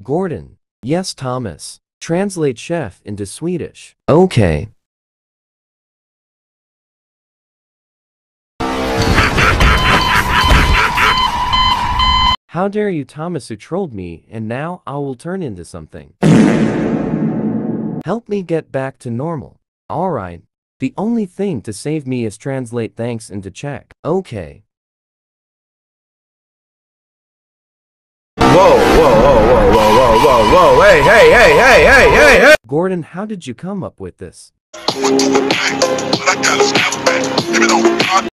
Gordon. Yes, Thomas. Translate chef into Swedish. Okay. How dare you, Thomas, who trolled me, and now I will turn into something. Help me get back to normal. Alright. The only thing to save me is translate thanks into Czech. Okay. Whoa, whoa, whoa, whoa, whoa, whoa, whoa, whoa, hey, hey, hey, hey, hey, hey, hey! Gordon, how did you come up with this?